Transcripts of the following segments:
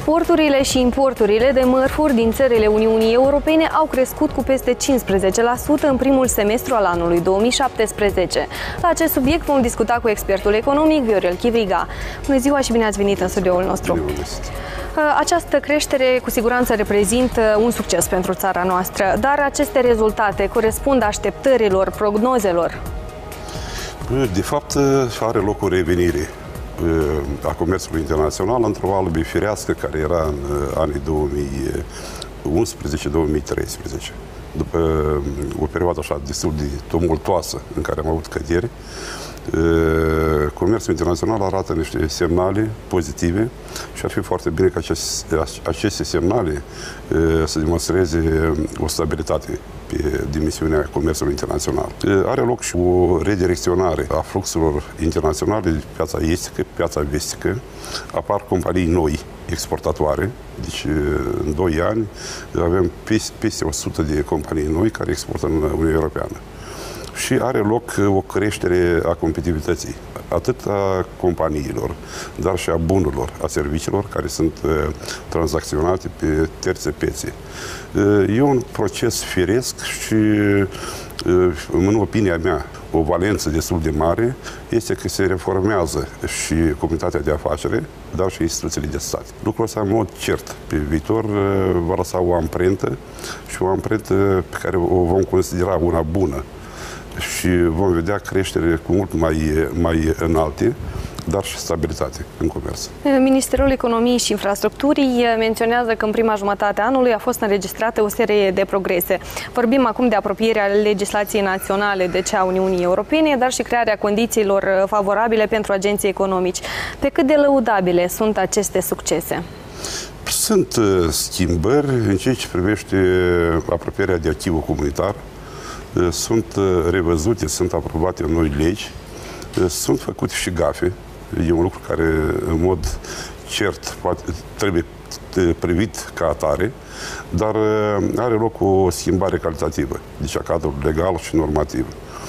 Exporturile și importurile de mărfuri din țările Uniunii Europene au crescut cu peste 15% în primul semestru al anului 2017. La acest subiect vom discuta cu expertul economic Viorel Chivriga. Bună ziua și bine ați venit în studioul nostru! Această creștere cu siguranță reprezintă un succes pentru țara noastră, dar aceste rezultate corespund așteptărilor, prognozelor? De fapt, are loc o revenire a comerțului internațional într-o albă firească care era în anii 2011-2013. După o perioadă așa destul de tumultoasă în care am avut căderi, comerțul internațional arată niște semnale pozitive și ar fi foarte bine ca aceste semnale să demonstreze o stabilitate pe dimensiunea comerțului internațional. Are loc și o redirecționare a fluxurilor internaționale de piața estică, piața vestică. Apar companii noi exportatoare, deci în 2 ani avem peste 100 de companii noi care exportă în Uniunea Europeană. Și are loc o creștere a competitivității, atât a companiilor, dar și a bunurilor, a serviciilor care sunt tranzacționate pe terțe piețe. E un proces firesc și, în opinia mea, o valență destul de mare este că se reformează și comunitatea de afaceri, dar și instituțiile de stat. Lucrul ăsta, în mod cert, pe viitor va lăsa o amprentă și o amprentă pe care o vom considera una bună. Și vom vedea creștere cu mult mai înalte, dar și stabilitate în comerț. Ministerul Economiei și Infrastructurii menționează că în prima jumătate a anului a fost înregistrată o serie de progrese. Vorbim acum de apropierea legislației naționale de cea a Uniunii Europene, dar și crearea condițiilor favorabile pentru agenții economici. Pe cât de lăudabile sunt aceste succese? Sunt schimbări în ceea ce privește apropierea de acquis comunitar. Sunt revăzute, sunt aprobate noi legi, sunt făcute și gafe. E un lucru care, în mod cert, trebuie privit ca atare, dar are loc o schimbare calitativă, deci a cadrului legal și normativ.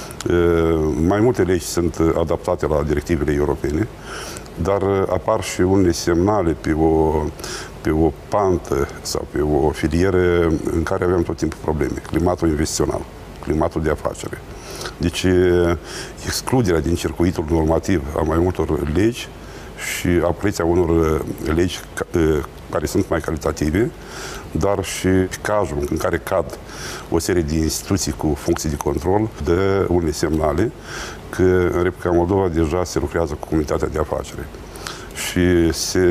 Mai multe legi sunt adaptate la directivele europene, dar apar și unele semnale pe o pantă sau pe o filieră în care avem tot timpul probleme. Climatul investițional, climatul de afacere. Deci, excluderea din circuitul normativ a mai multor legi și apariția unor legi care sunt mai calitative, dar și cazul în care cad o serie de instituții cu funcții de control dă unele semnale că în Republica Moldova deja se lucrează cu comunitatea de afaceri și se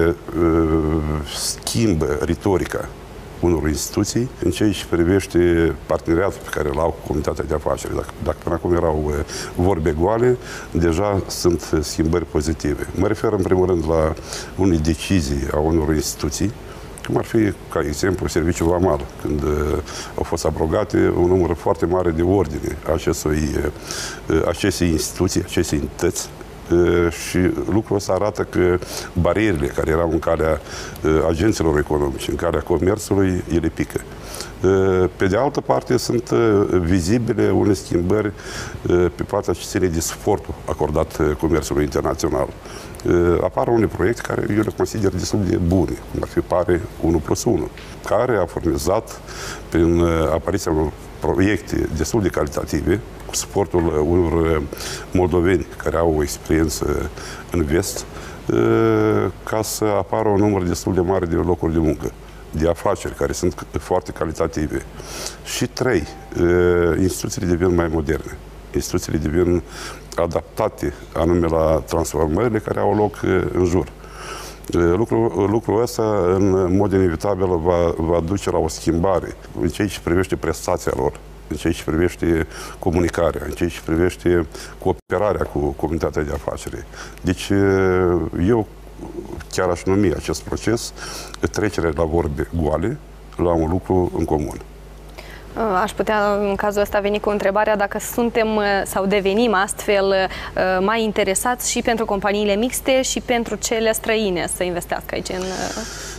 schimbă retorica unor instituții în ceea ce privește parteneriatul pe care îl au cu comunitatea de afaceri. Dacă până acum erau vorbe goale, deja sunt schimbări pozitive. Mă refer în primul rând la unele decizii a unor instituții, cum ar fi, ca exemplu, Serviciul Vamal, când au fost abrogate un număr foarte mare de ordine acestei instituții, acestei entități, și lucrul ăsta arată că barierele care erau în calea agenților economici, în calea comerțului, ele pică. Pe de altă parte, sunt vizibile unele schimbări pe partea ce ține de suportul acordat comerțului internațional. Apar unele proiecte care eu le consider destul de bune, cum ar fi PARE 1+1, care a furnizat, prin apariția unor proiecte destul de calitative, cu suportul unor moldoveni care au o experiență în vest, ca să apară un număr destul de mare de locuri de muncă, de afaceri care sunt foarte calitative. Și 3, instituțiile devin mai moderne. Instituțiile devin adaptate anume la transformările care au loc în jur. Lucrul ăsta, în mod inevitabil, va duce la o schimbare în ceea ce privește prestația lor, în ceea ce privește comunicarea, în ceea ce privește cooperarea cu comunitatea de afaceri. Deci, eu chiar aș numi acest proces trecerea la vorbe goale la un lucru în comun. Aș putea, în cazul ăsta, veni cu întrebarea dacă suntem sau devenim astfel mai interesați și pentru companiile mixte și pentru cele străine să investească aici în...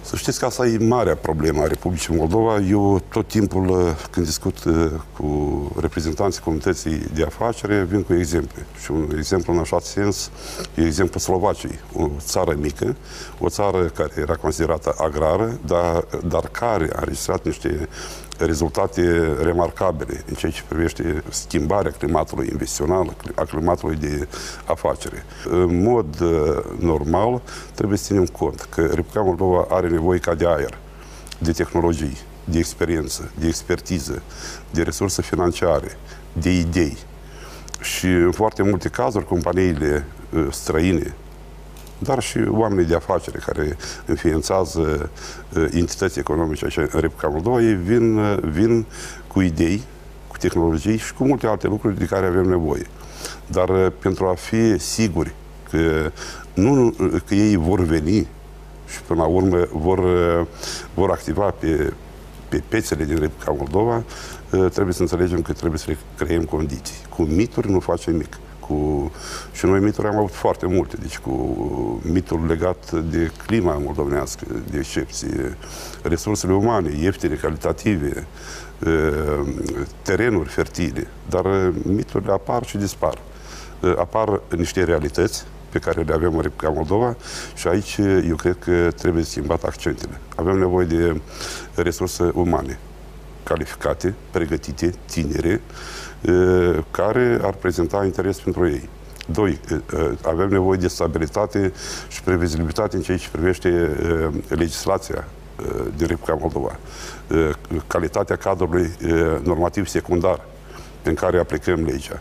Să știți că asta e marea problemă a Republicii Moldova. Eu tot timpul când discut cu reprezentanții comunității de afaceri, vin cu exemple. Și un exemplu în așa sens e exemplul Slovaciei, o țară mică, o țară care era considerată agrară, dar care a înregistrat niște rezultate remarcabile în ceea ce privește schimbarea climatului investițional, a climatului de afacere. În mod normal, trebuie să ținem cont că Republica Moldova are nevoie ca de aer, de tehnologii, de experiență, de expertiză, de resurse financiare, de idei. Și în foarte multe cazuri, companiile străine, dar și oamenii de afaceri care înființează entități economice în Republica Moldova, ei vin cu idei, cu tehnologii și cu multe alte lucruri de care avem nevoie. Dar pentru a fi siguri că ei vor veni și până la urmă vor activa pe piețele din Republica Moldova, trebuie să înțelegem că trebuie să le creăm condiții. Cu mituri nu facem nimic. Și noi mituri am avut foarte multe, deci cu mitul legat de clima moldovenească, de excepție, resursele umane, ieftine, calitative, terenuri fertile, dar miturile apar și dispar. Apar niște realități pe care le avem în Republica Moldova și aici eu cred că trebuie schimbat accentele. Avem nevoie de resurse umane, calificate, pregătite, tinere, care ar prezenta interes pentru ei. 2. Avem nevoie de stabilitate și previzibilitate în ceea ce privește legislația din Republica Moldova. Calitatea cadrului normativ secundar în care aplicăm legea.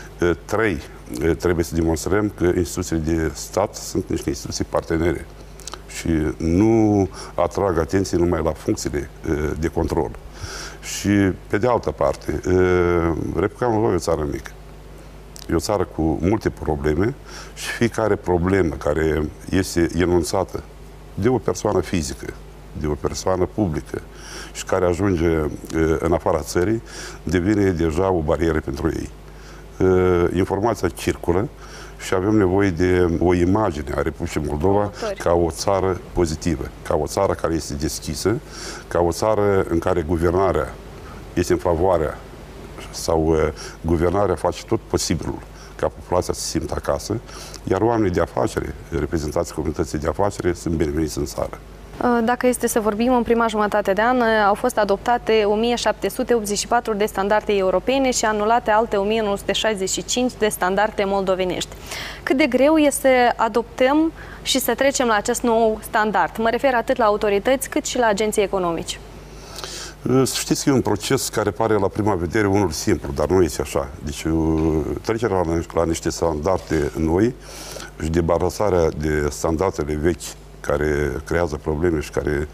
3. Trebuie să demonstrăm că instituțiile de stat sunt niște instituții partenere și nu atrag atenție numai la funcțiile de control. Și, pe de altă parte, Republica Moldova e o țară mică. E o țară cu multe probleme și fiecare problemă care este enunțată de o persoană fizică, de o persoană publică și care ajunge în afara țării, devine deja o barieră pentru ei. Informația circulă și avem nevoie de o imagine a Republicii Moldova ca o țară pozitivă, ca o țară care este deschisă, ca o țară în care guvernarea este în favoarea sau guvernarea face tot posibilul ca populația să se simtă acasă, iar oamenii de afaceri, reprezentanții comunității de afaceri, sunt bineveniți în țară. Dacă este să vorbim, în prima jumătate de an au fost adoptate 1784 de standarde europene și anulate alte 1965 de standarde moldovenești. Cât de greu este să adoptăm și să trecem la acest nou standard? Mă refer atât la autorități cât și la agenții economici. Să știți că e un proces care pare la prima vedere unul simplu, dar nu este așa. Deci trecerea la niște standarde noi și debarasarea de standardele vechi care creează probleme și care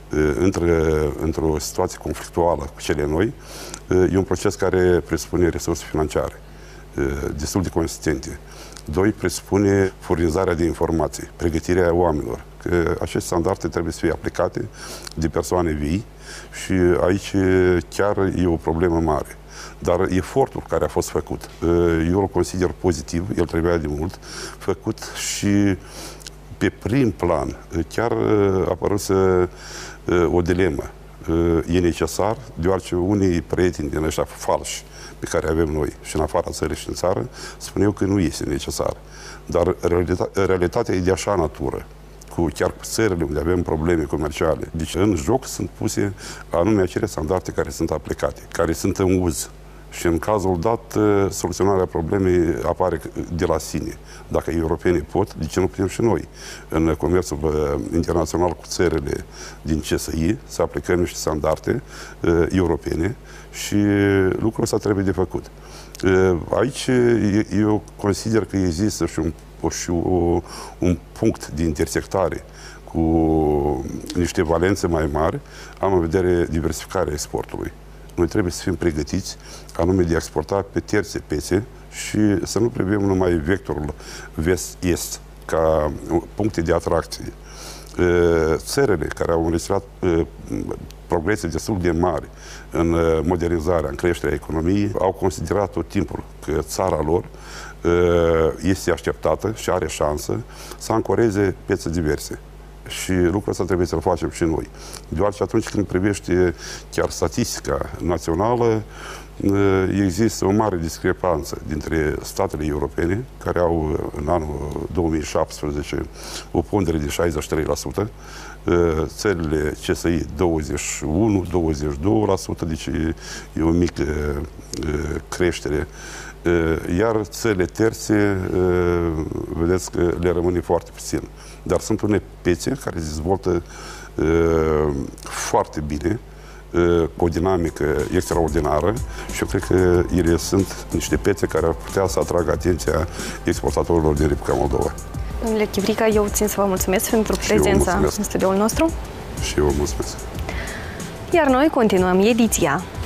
intră într-o situație conflictuală cu cele noi, e un proces care presupune resurse financiare destul de consistente. 2. Presupune furnizarea de informații, pregătirea oamenilor. Că aceste standarde trebuie să fie aplicate de persoane vii și aici chiar e o problemă mare. Dar efortul care a fost făcut, eu îl consider pozitiv, el trebuia de mult, făcut și pe prim plan, chiar a apărut o dilemă. E necesar, deoarece unii prieteni din ăștia falși pe care avem noi și în afara țării și în țară, spuneau că nu este necesar. Dar realitatea e de așa natură, chiar cu țările unde avem probleme comerciale. Deci în joc sunt puse anume acele standarde care sunt aplicate, care sunt în uz. Și în cazul dat, soluționarea problemei apare de la sine. Dacă europenii pot, de ce nu putem și noi? În comerțul internațional cu țările din CSI să aplicăm niște standarde europene și lucrul ăsta trebuie de făcut. Aici eu consider că există și un punct de intersectare cu niște valențe mai mari, am în vedere diversificarea exportului. Noi trebuie să fim pregătiți anume de a exporta pe terțe piețe și să nu privim numai vectorul vest-est ca puncte de atracție. Țările care au înregistrat progrese destul de mari în modernizarea, în creșterea economiei, au considerat tot timpul că țara lor este așteptată și are șansă să ancoreze piețe diverse. Și lucrul ăsta trebuie să-l facem și noi. Deoarece atunci când privești chiar statistica națională, există o mare discrepanță dintre statele europene, care au în anul 2017 o pondere de 63%, țările CSI 21-22%, deci e o mică creștere. Iar țările terțe, vedeți că le rămâne foarte puțin. Dar sunt unele piețe care se dezvoltă foarte bine, cu o dinamică extraordinară și eu cred că ele sunt niște piețe care ar putea să atragă atenția exportatorilor din Republica Moldova. Domnule Chivrica, eu țin să vă mulțumesc pentru prezența în studioul nostru. Și eu mulțumesc. Iar noi continuăm ediția.